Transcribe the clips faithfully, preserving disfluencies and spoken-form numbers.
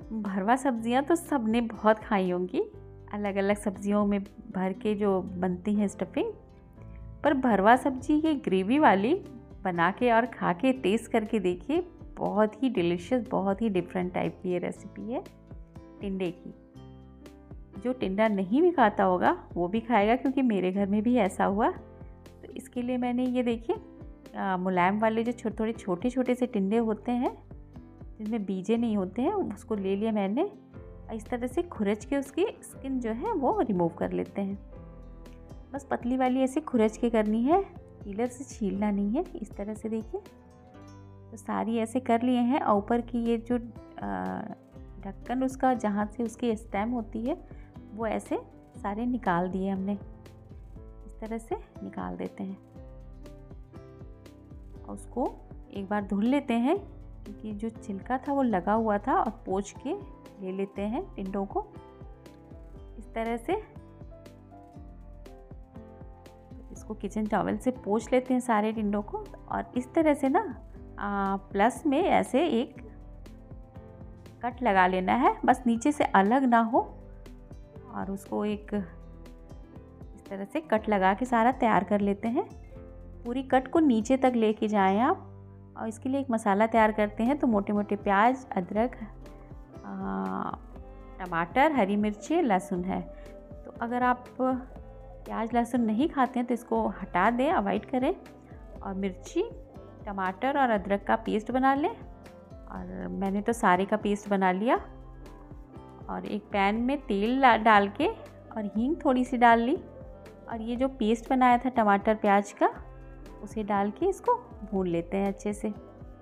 भरवा सब्जियां तो सबने बहुत खाई होंगी, अलग अलग सब्जियों में भर के जो बनती हैं स्टफिंग। पर भरवा सब्जी ये ग्रेवी वाली बना के और खा के टेस्ट करके देखिए, बहुत ही डिलीशियस, बहुत ही डिफरेंट टाइप की ये रेसिपी है टिंडे की। जो टिंडा नहीं भी खाता होगा वो भी खाएगा, क्योंकि मेरे घर में भी ऐसा हुआ। तो इसके लिए मैंने ये देखिए मुलायम वाले जो छोटे थोड़े छोटे छोटे से टिंडे होते हैं जिनमें बीजे नहीं होते हैं, उसको ले लिया मैंने। इस तरह से खुरच के उसकी स्किन जो है वो रिमूव कर लेते हैं। बस पतली वाली ऐसे खुरच के करनी है, पीलर से छीलना नहीं है। इस तरह से देखिए, तो सारी ऐसे कर लिए हैं। और ऊपर की ये जो ढक्कन उसका जहाँ से उसकी स्टेम होती है वो ऐसे सारे निकाल दिए हमने। इस तरह से निकाल देते हैं और उसको एक बार धुल लेते हैं, क्योंकि जो छिलका था वो लगा हुआ था। और पोंछ के ले लेते हैं टिंडों को इस तरह से। इसको किचन टॉवल से पोंछ लेते हैं सारे टिंडों को। और इस तरह से ना आ, प्लस में ऐसे एक कट लगा लेना है, बस नीचे से अलग ना हो। और उसको एक इस तरह से कट लगा के सारा तैयार कर लेते हैं। पूरी कट को नीचे तक लेके जाएं आप। और इसके लिए एक मसाला तैयार करते हैं। तो मोटे मोटे प्याज, अदरक, टमाटर, हरी मिर्ची, लहसुन है। तो अगर आप प्याज लहसुन नहीं खाते हैं तो इसको हटा दें, अवॉइड करें। और मिर्ची, टमाटर और अदरक का पेस्ट बना लें। और मैंने तो सारे का पेस्ट बना लिया। और एक पैन में तेल डाल के और हींग थोड़ी सी डाल ली। और ये जो पेस्ट बनाया था टमाटर प्याज का, उसे डाल के इसको भून लेते हैं अच्छे से।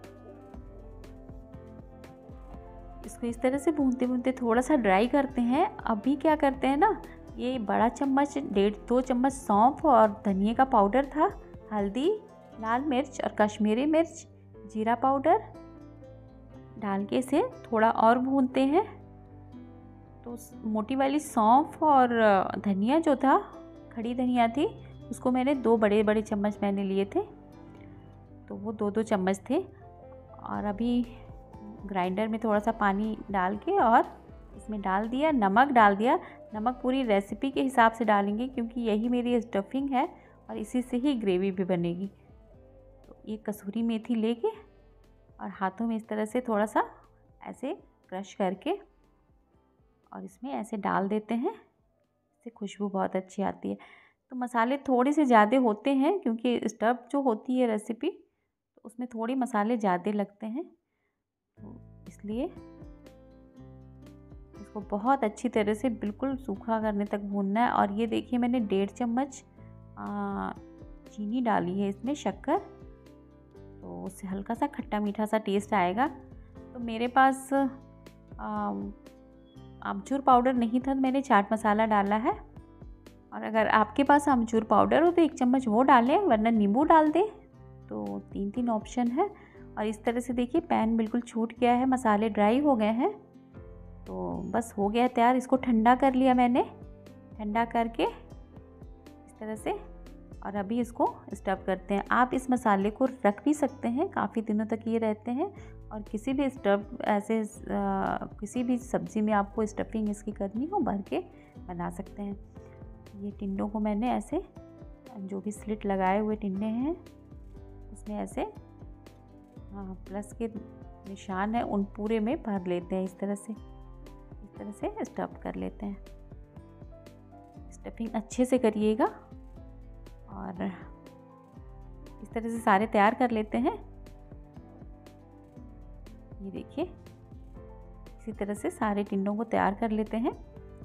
इसको इस तरह से भूनते भूनते थोड़ा सा ड्राई करते हैं। अभी क्या करते हैं ना, ये बड़ा चम्मच डेढ़ दो चम्मच सौंफ और धनिया का पाउडर था, हल्दी, लाल मिर्च और कश्मीरी मिर्च, जीरा पाउडर डाल के इसे थोड़ा और भूनते हैं। तो मोटी वाली सौंफ और धनिया जो था, खड़ी धनिया थी, उसको मैंने दो बड़े बड़े चम्मच मैंने लिए थे, तो वो दो दो चम्मच थे। और अभी ग्राइंडर में थोड़ा सा पानी डाल के और इसमें डाल दिया, नमक डाल दिया। नमक पूरी रेसिपी के हिसाब से डालेंगे, क्योंकि यही मेरी स्टफिंग है और इसी से ही ग्रेवी भी बनेगी। तो ये कसूरी मेथी लेके और हाथों में इस तरह से थोड़ा सा ऐसे क्रश करके और इसमें ऐसे डाल देते हैं। इससे खुशबू बहुत अच्छी आती है। तो मसाले थोड़े से ज़्यादा होते हैं, क्योंकि स्टफ जो होती है रेसिपी, तो उसमें थोड़ी मसाले ज़्यादा लगते हैं। तो इसलिए इसको बहुत अच्छी तरह से बिल्कुल सूखा करने तक भूनना है। और ये देखिए, मैंने डेढ़ चम्मच चीनी डाली है इसमें, शक्कर, तो उससे हल्का सा खट्टा मीठा सा टेस्ट आएगा। तो मेरे पास आमचूर पाउडर नहीं था, तो मैंने चाट मसाला डाला है। और अगर आपके पास आमचूर पाउडर हो तो एक चम्मच वो डालें, वरना नींबू डाल दें। तो तीन तीन ऑप्शन है। और इस तरह से देखिए पैन बिल्कुल छूट गया है, मसाले ड्राई हो गए हैं। तो बस हो गया तैयार। इसको ठंडा कर लिया मैंने, ठंडा करके इस तरह से। और अभी इसको स्टफ करते हैं। आप इस मसाले को रख भी सकते हैं, काफ़ी दिनों तक ये रहते हैं। और किसी भी स्टफ ऐसे आ, किसी भी सब्ज़ी में आपको स्टफिंग इसकी करनी हो, भर के बना सकते हैं। ये टिंडों को मैंने ऐसे, जो भी स्लिट लगाए हुए टिंडे हैं उसमें ऐसे हाँ प्लस के निशान है, उन पूरे में भर लेते हैं। इस तरह से इस तरह से स्टफ कर लेते हैं। स्टफिंग अच्छे से करिएगा। और इस तरह से सारे तैयार कर लेते हैं। ये देखिए, इसी तरह से सारे टिंडों को तैयार कर लेते हैं।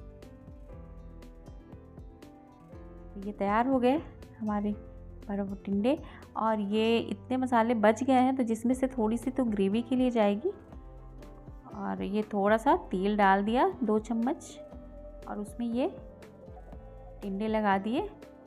ये तैयार हो गए हमारे भरवा टिंडे। और ये इतने मसाले बच गए हैं, तो जिसमें से थोड़ी सी तो ग्रेवी के लिए जाएगी। और ये थोड़ा सा तेल डाल दिया, दो चम्मच, और उसमें ये टिंडे लगा दिए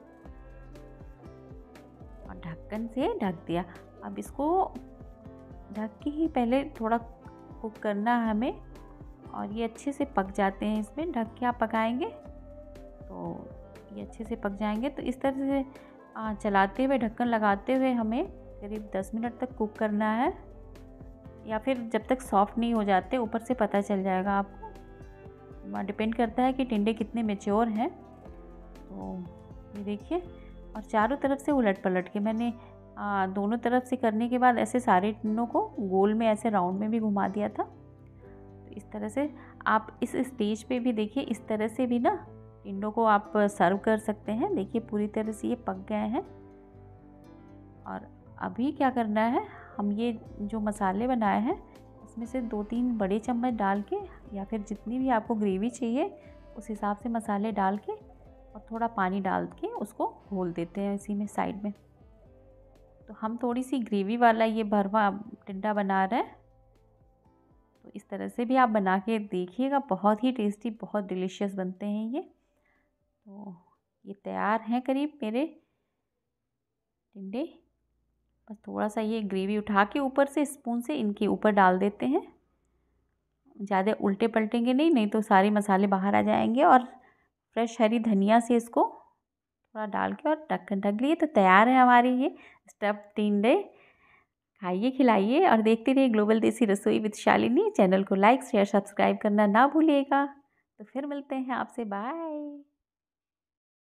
और ढक्कन से ढक दिया। अब इसको ढक के ही पहले थोड़ा कुक करना है हमें। और ये अच्छे से पक जाते हैं इसमें, ढक के आप पकाएंगे तो ये अच्छे से पक जाएंगे। तो इस तरह से चलाते हुए, ढक्कन लगाते हुए हमें करीब दस मिनट तक कुक करना है। या फिर जब तक सॉफ्ट नहीं हो जाते ऊपर से पता चल जाएगा आपको। डिपेंड करता है कि टिंडे कितने मैच्योर हैं। तो ये देखिए, और चारों तरफ से उलट पलट के मैंने आ, दोनों तरफ से करने के बाद ऐसे सारे टिंडों को गोल में ऐसे राउंड में भी घुमा दिया था। तो इस तरह से आप इस स्टेज पे भी देखिए, इस तरह से भी ना टिंडों को आप सर्व कर सकते हैं। देखिए पूरी तरह से ये पक गए हैं। और अभी क्या करना है, हम ये जो मसाले बनाए हैं उसमें से दो तीन बड़े चम्मच डाल के, या फिर जितनी भी आपको ग्रेवी चाहिए उस हिसाब से मसाले डाल के और थोड़ा पानी डाल के उसको घोल देते हैं इसी में साइड में। तो हम थोड़ी सी ग्रेवी वाला ये भरवा टिंडा बना रहे हैं। तो इस तरह से भी आप बना के देखिएगा, बहुत ही टेस्टी, बहुत डिलीशियस बनते हैं ये। तो ये तैयार हैं करीब मेरे टिंडे। बस थोड़ा सा ये ग्रेवी उठा के ऊपर से स्पून से इनके ऊपर डाल देते हैं। ज़्यादा उल्टे पलटेंगे नहीं, नहीं तो सारे मसाले बाहर आ जाएंगे। और फ्रेश हरी धनिया से इसको थोड़ा डाल के और ढक्कन ढक लिए। तो तैयार है हमारी ये स्टफ्ड टिंडे। खाइए, खिलाइए और देखते रहिए Global Desi Rasoi with Shalini. Channel को लाइक शेयर सब्सक्राइब करना ना भूलिएगा। तो फिर मिलते हैं आपसे, बाय।